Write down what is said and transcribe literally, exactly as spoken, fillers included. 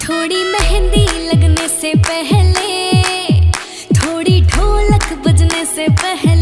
थोड़ी मेहंदी लगने से पहले, थोड़ी ढोलक बजने से पहले